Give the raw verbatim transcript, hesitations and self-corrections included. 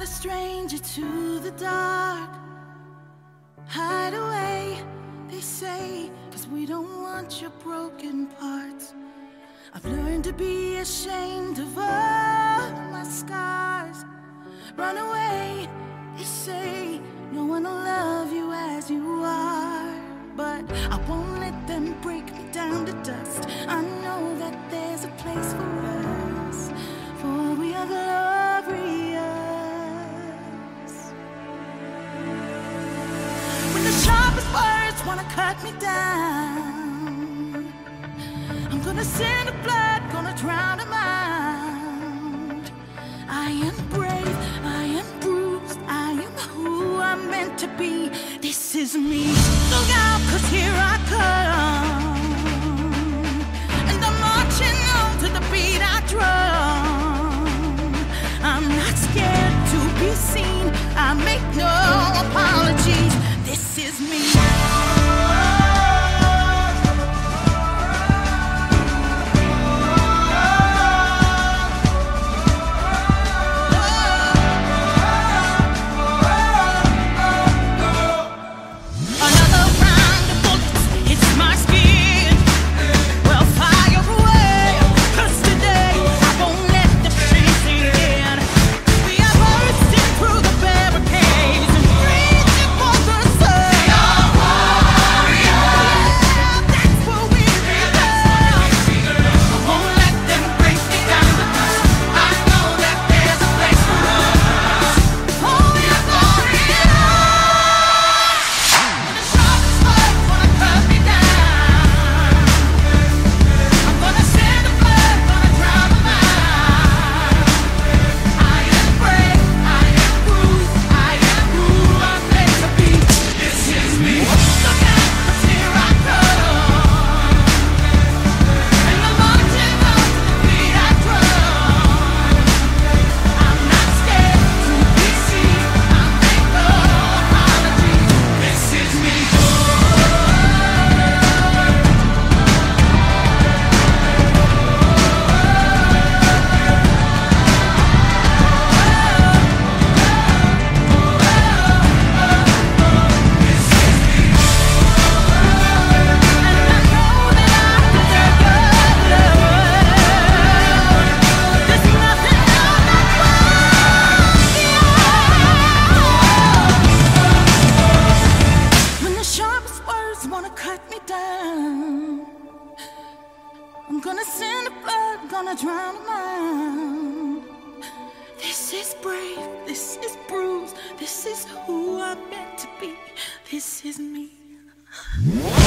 a stranger to the dark. Hide away, they say, 'cause we don't want your broken parts. I've learned to be ashamed of all my scars. Run away, they say, no one will love you as you are. But I won't let them break me down to dust. I know that there's a place for us, for we are glorious. When the sharpest words wanna cut me down, I'm gonna send a flood, gonna drown a mind. I am brave, I am bruised, I am who I'm meant to be. This is me. Look out, 'cause here I come, and I'm marching on to the beat I drum. I'm not scared to be seen, I make no apologies. This is me. I'm gonna send a flood, gonna drown a mind. This is brave, this is bruised, this is who I'm meant to be. This is me.